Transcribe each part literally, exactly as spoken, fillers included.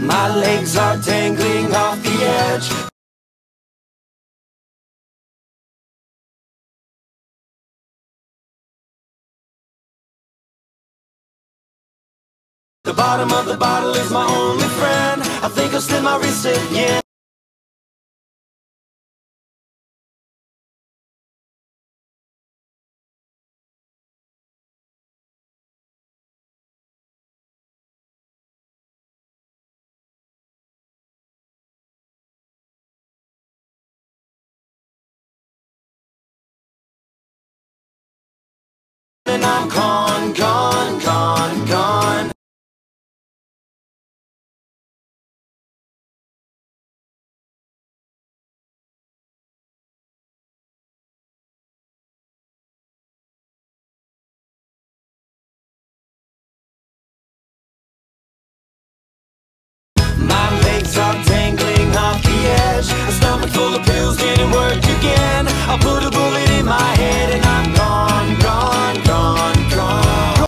My legs are dangling off the edge. The bottom of the bottle is my only friend. I think I'll slit my wrist again. And I'm gone, gone, gone, gone. My legs are dangling off the edge. A stomach full of pills didn't work again. I put a bullet in my head and I'm gone, gone, gone, gone.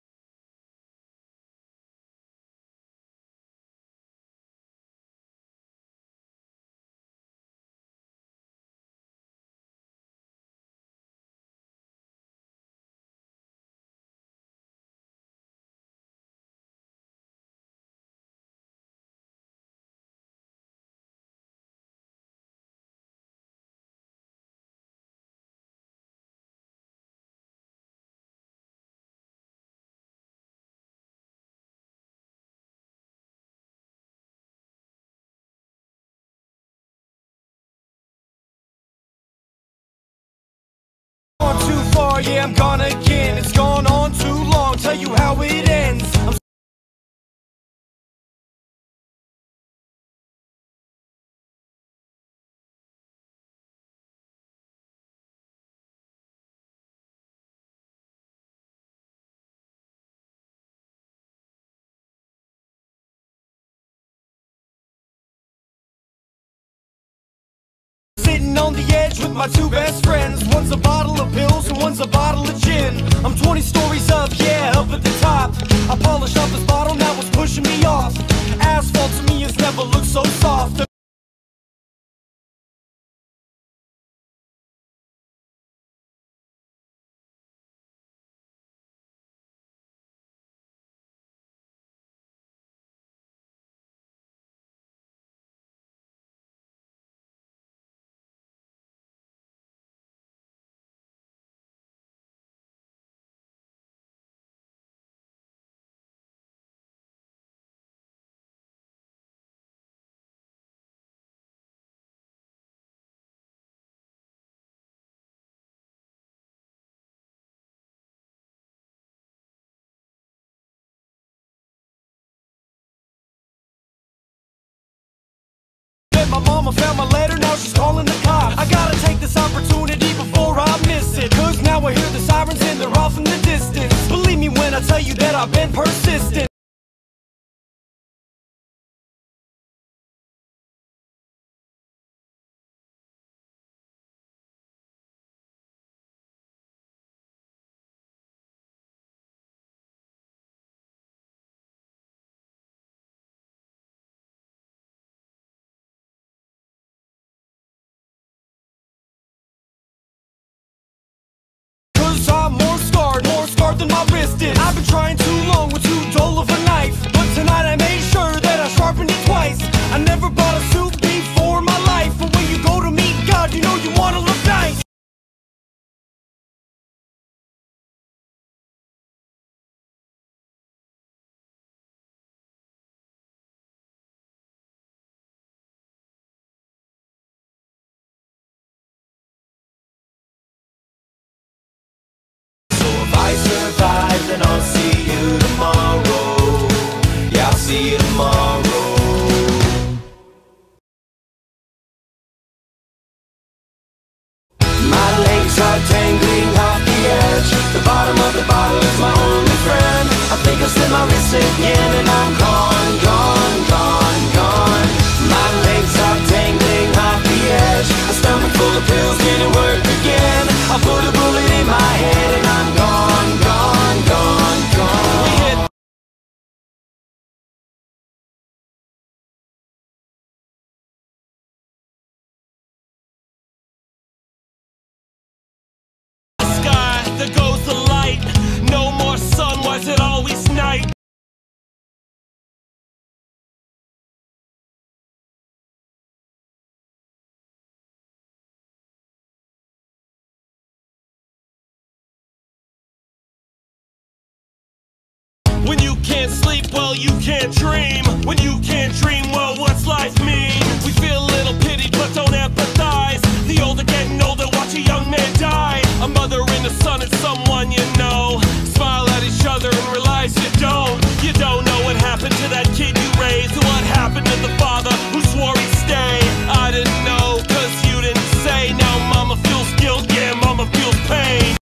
Gone too far, yeah, I'm gone again. It's gone on too long, tell you how it ends. I'm sitting on the edge with my two best friends. One's a bottle of pills and one's a bottle of gin. I'm twenty stories up, yeah, up at the top. I polished off this bottle, now it's pushing me off. Asphalt to me has never looked so soft. My mama found my letter, now she's calling the cops. I gotta take this opportunity before I miss it, cause now I hear the sirens and they're off in the distance. Believe me when I tell you that I've been persistent. Cause I'm more scarred, more scarred than my wrist is. I've been trying too long with too dull of a knife, but tonight I made sure that I sharpened it twice. I never bought a suit before in my life, but when you go to meet God, you know you wanna look nice. So if I survive, then I'll see you tomorrow. Yeah, I'll see you tomorrow. why is it always night? When you can't sleep, well, you can't dream. When you can't dream, well, what's life mean? We feel a little pity, but don't empathize. The older getting older, watch a young man die. A mother and a son and someone you know. Smile at each other and realize you don't. You don't know what happened to that kid you raised. What happened to the father who swore he'd stay. I didn't know, cause you didn't say. Now mama feels guilt, yeah, mama feels pain.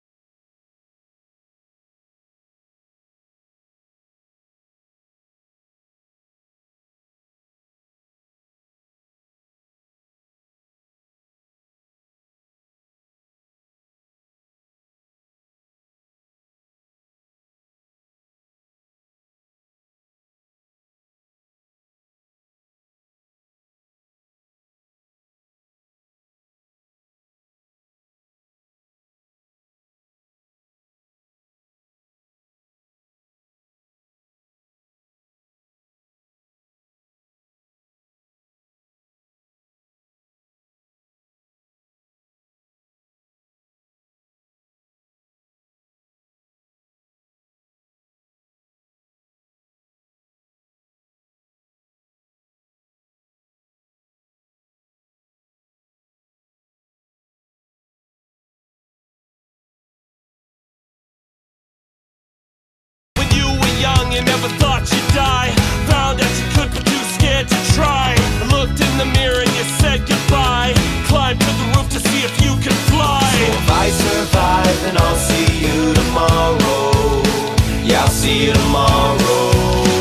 You never thought you'd die. Found out you could, but too scared to try. Looked in the mirror and you said goodbye. Climbed to the roof to see if you could fly. So if I survive, then I'll see you tomorrow. Yeah, I'll see you tomorrow.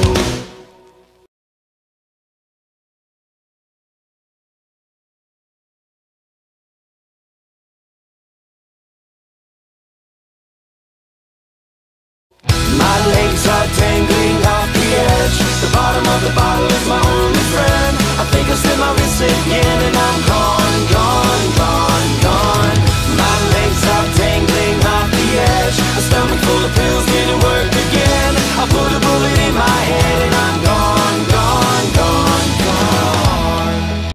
My legs are dangling off the edge. The bottom of the bottle is my only friend. I think I'll slip my wrist again and I'm gone, gone, gone, gone. My legs are dangling off the edge. A stomach full of pills didn't work again. I put a bullet in my head and I'm gone, gone, gone, gone.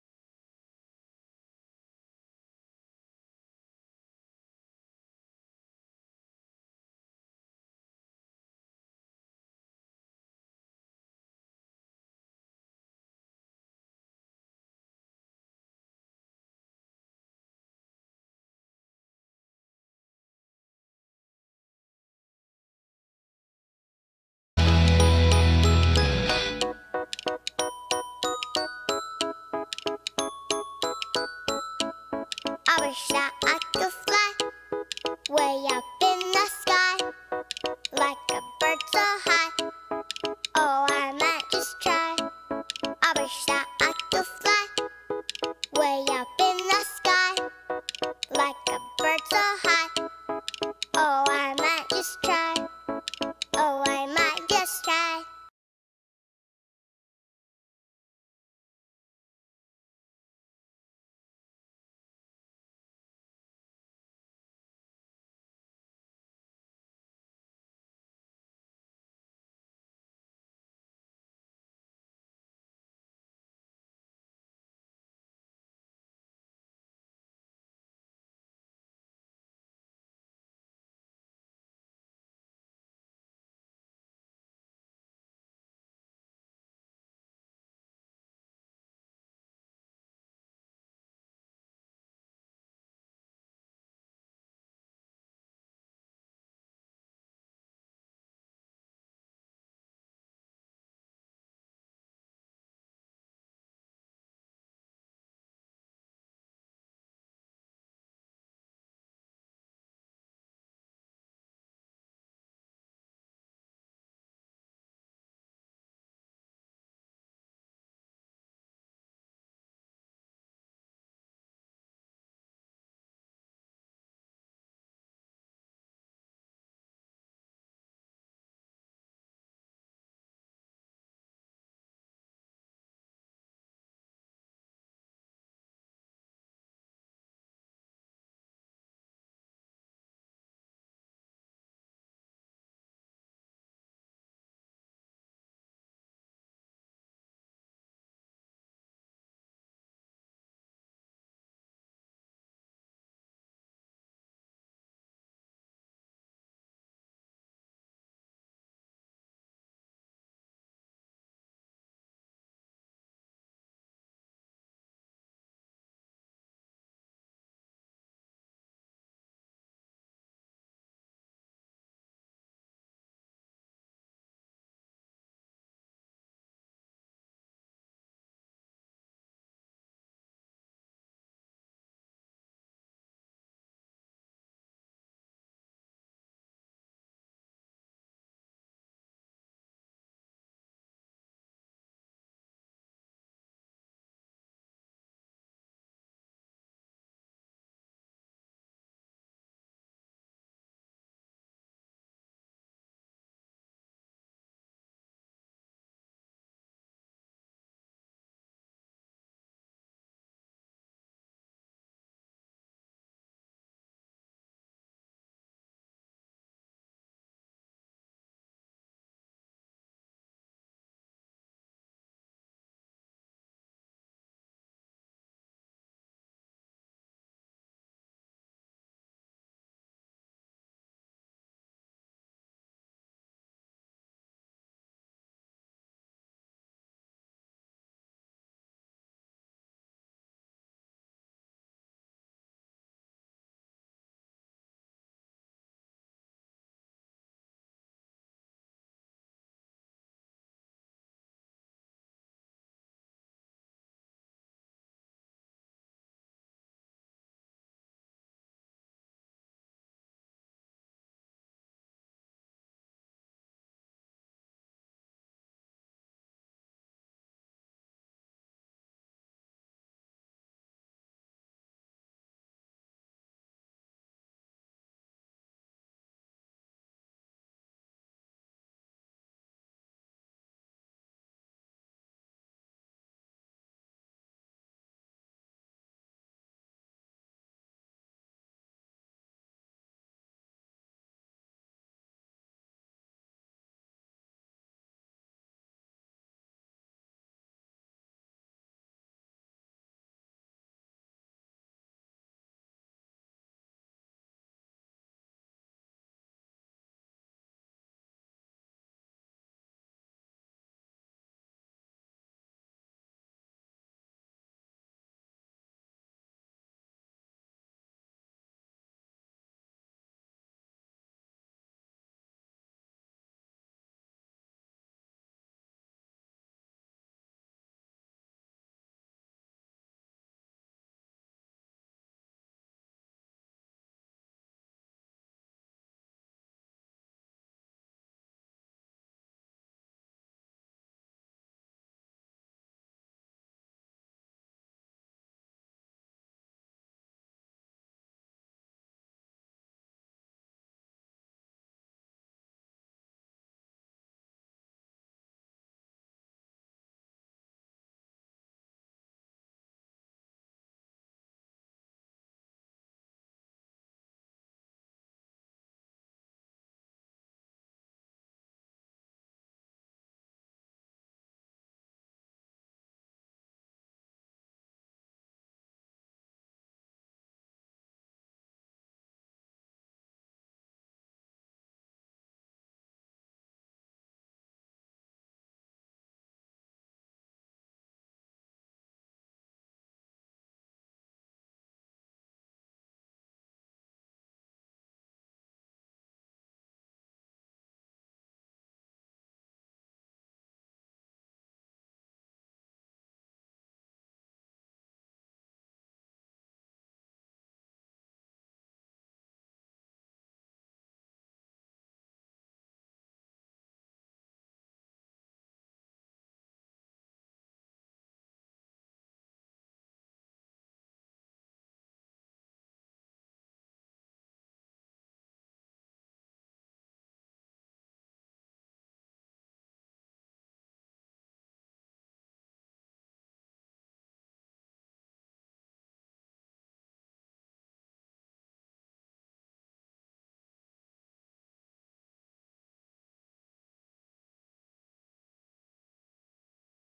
I wish that I could fly way up in the sky, like a bird so high. Oh, I might just try. I wish that I could fly way up in the sky.